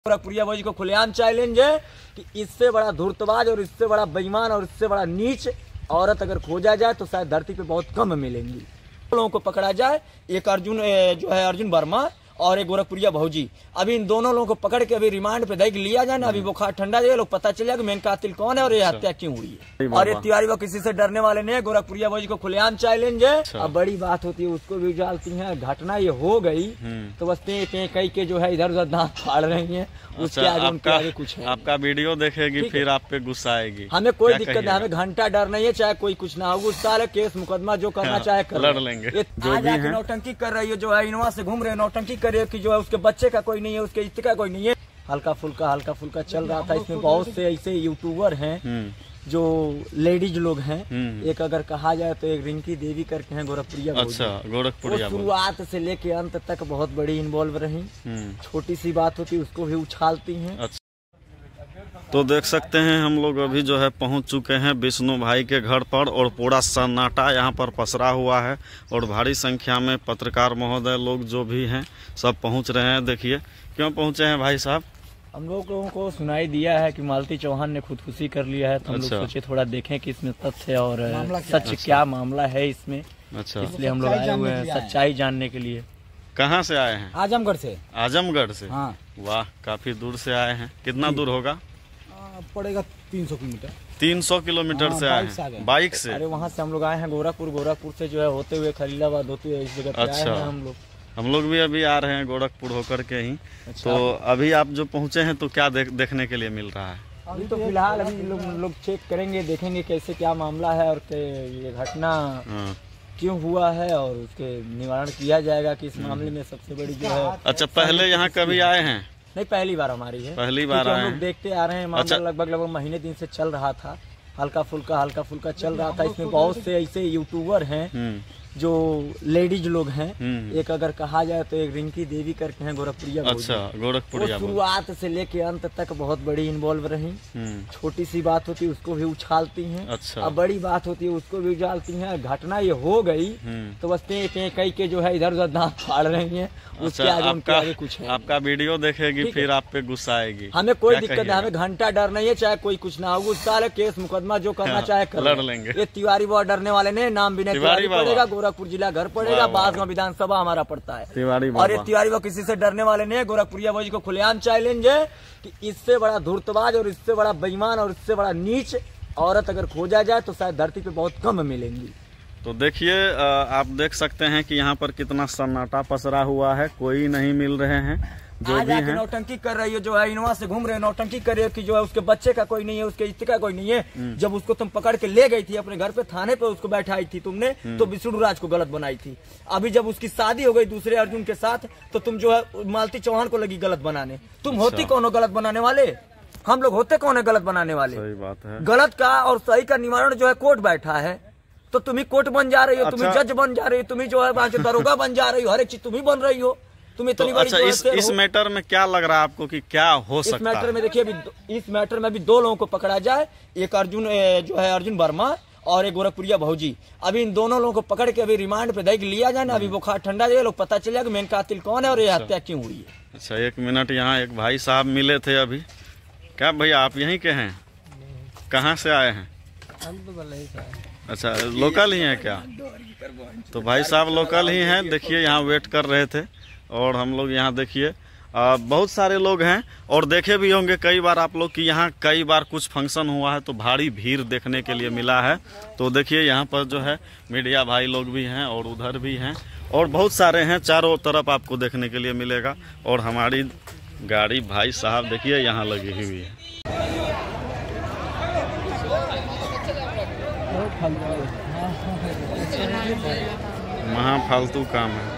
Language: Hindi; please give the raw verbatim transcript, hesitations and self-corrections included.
गोरखपुरिया भाई को खुलेआम चैलेंज है कि इससे बड़ा धूर्तबाज और इससे बड़ा बेईमान और इससे बड़ा नीच औरत अगर खोजा जाए तो शायद धरती पे बहुत कम मिलेंगी। लोगों को पकड़ा जाए, एक अर्जुन जो है अर्जुन वर्मा और एक गोरखपुरिया भौजी, अभी इन दोनों लोगों को पकड़ के अभी रिमांड पे देख लिया जाए ना, अभी बुखार ठंडा जाए, लोग पता चलेगा कि मेन कातिल कौन है और ये हत्या क्यों हुई है। और ये तिवारी वो किसी से डरने वाले नहीं है। गोरखपुरिया भौजी को खुलेआम चैलेंज है। अब बड़ी बात होती है उसको भी उजालती है। घटना ये हो गई तो बस पे पे कई के जो है इधर उधर दांत फाड़ रही है, उसके आगे उनके आगे कुछ है। आपका वीडियो देखेगी फिर आप पे गुस्सा आएगी। हमें कोई दिक्कत नहीं, हमें घंटा डर नहीं है, चाहे कोई कुछ ना हो, गुस्सा है, केस मुकदमा जो करना चाहे कर लड़ लेंगे। नौटंकी कर रही है, जो है इनोवा से घूम रहे नौटंकी कर रही है कि जो है उसके बच्चे का कोई नहीं है, उसके इश्ते का कोई नहीं है। हल्का फुल्का हल्का फुल्का चल रहा था। इसमें बहुत से ऐसे यूट्यूबर हैं जो लेडीज लोग हैं। एक अगर कहा जाए तो एक रिंकी देवी करके हैं गोरखपुरिया। अच्छा, गोरखपुरिया शुरुआत से लेके अंत तक बहुत बड़ी इन्वॉल्व रही। छोटी सी बात होती है उसको भी उछालती हैं। अच्छा। तो देख सकते हैं हम लोग अभी जो है पहुंच चुके हैं विष्णु भाई के घर पर और पूरा सन्नाटा यहाँ पर पसरा हुआ है और भारी संख्या में पत्रकार महोदय लोग जो भी हैं सब पहुंच रहे हैं। देखिए क्यों पहुंचे हैं भाई साहब। हम लोगों को सुनाई दिया है कि मालती चौहान ने खुदकुशी कर लिया है, तो हम अच्छा। लोग सोचे थोड़ा देखें कि इसमें तथ्य और सच अच्छा। क्या मामला है इसमें। अच्छा, इसलिए हम लोग आए हुए हैं सच्चाई जानने के लिए। कहाँ से आए हैं? आजमगढ़ से। आजमगढ़ से? हाँ। वाह, काफी दूर से आए हैं। कितना दूर होगा? पड़ेगा तीन सौ किलोमीटर। तीन सौ किलोमीटर से आए हैं बाइक से? अरे वहाँ से हम लोग आए हैं गोरखपुर, गोरखपुर से जो है होते हुए खलीलाबाद होते हुए इस जगह पे आए हैं हम लोग। हम लोग भी अभी आ रहे हैं गोरखपुर होकर के ही। अच्छा। तो अभी आप जो पहुँचे हैं तो क्या देख, देखने के लिए मिल रहा है? अभी तो फिलहाल अभी लोग लोग चेक करेंगे, देखेंगे कैसे क्या मामला है और ये घटना क्यों हुआ है और उसके निवारण किया जाएगा कि इस मामले में सबसे बड़ी जो है। अच्छा, पहले यहाँ कभी आए हैं? नहीं, पहली बार हमारी है। पहली बार हम लोग देखते आ रहे हैं मामला। लगभग लगभग महीने दिन से चल रहा था, हल्का फुल्का हल्का फुल्का चल रहा था। इसमें बहुत से ऐसे यूट्यूबर हैं जो लेडीज लोग हैं। एक अगर कहा जाए तो एक रिंकी देवी करके हैं गोरखपुरिया। अच्छा, गोरखपुरिया। शुरुआत से लेके अंत तक बहुत बड़ी इन्वॉल्व रही। छोटी सी बात होती है उसको भी उछालती हैं। अच्छा। अब बड़ी बात होती है उसको भी उजालती हैं। घटना ये हो गई तो बस पे पे कई के जो है इधर उधर दांत फाड़ रही है, उसके आगे उनके आगे कुछ है। आपका वीडियो देखेगी फिर आप पे गुस्सा आएगी। हमें कोई दिक्कत नहीं, हमें घंटा डर नहीं है, चाहे कोई कुछ ना हो, गुस्सा है, केस मुकदमा जो करना चाहे कर लड़ लेंगे। ये तिवारी बाबा डरने वाले नहीं। नाम भी नहीं पड़ेगा, गोरखपुर जिला घर पड़ेगा, बासगांव विधानसभा हमारा पड़ता है। तिवारी और ये तिवारी वो किसी से डरने वाले नहीं है। गोरखपुरिया भाई को खुलेआम चैलेंज है कि इससे बड़ा धूर्तबाज और इससे बड़ा बेईमान और इससे बड़ा नीच औरत अगर खोजा जाए तो शायद धरती पे बहुत कम मिलेंगी। तो देखिए, आप देख सकते हैं कि यहाँ पर कितना सन्नाटा पसरा हुआ है, कोई नहीं मिल रहे हैं जो भी हैं। नौटंकी कर रही है, जो है इनोवा से घूम रहे नौटंकी कर रही है कि जो है उसके बच्चे का कोई नहीं है, उसके इश्ते का कोई नहीं है। जब उसको तुम पकड़ के ले गई थी अपने घर पे, थाने पे उसको बैठाई थी तुमने, तो विष्णु राज को गलत बनाई थी। अभी जब उसकी शादी हो गई दूसरे अर्जुन के साथ तो तुम जो है मालती चौहान को लगी गलत बनाने। तुम अच्छा। होती कौन हो गलत बनाने वाले? हम लोग होते कौन है गलत बनाने वाले? सही बात है। गलत का और सही का निवारण जो है कोर्ट बैठा है, तो तुम ही कोर्ट बन जा रही हो। अच्छा। तुम जज बन जा रही हो, तुम ही जो है दरोगा बन जा रही हो, हर एक चीज तुम ही बन रही हो। तुम इतनी तो बड़ी अच्छा, इस इस मैटर में क्या लग रहा है आपको कि क्या हो सकता है? इस मैटर में देखिए, अभी इस मैटर में अभी दो लोगों को पकड़ा जाए, एक अर्जुन जो है अर्जुन वर्मा और एक गोरखपुरिया भौजी, अभी इन दोनों लोगों को पकड़ के अभी रिमांड पे देख लिया जाए ना, अभी बुखार ठंडा जाए, लोग पता चलेगा कि मेन कातिल कौन है और ये हत्या क्यों हुई है। अच्छा, एक मिनट, यहाँ एक भाई साहब मिले थे अभी। क्या भैया आप यहीं के हैं? कहाँ से आए हैं? अच्छा, लोकल ही हैं क्या? तो भाई साहब लोकल ही हैं। देखिए यहाँ वेट कर रहे थे और हम लोग यहाँ देखिए बहुत सारे लोग हैं और देखे भी होंगे कई बार आप लोग कि यहाँ कई बार कुछ फंक्शन हुआ है तो भारी भीड़ देखने के लिए मिला है। तो देखिए यहाँ पर जो है मीडिया भाई लोग भी हैं और उधर भी हैं और बहुत सारे हैं, चारों तरफ आपको देखने के लिए मिलेगा। और हमारी गाड़ी भाई साहब देखिए यहाँ लगी हुई है। महा फालतू काम है।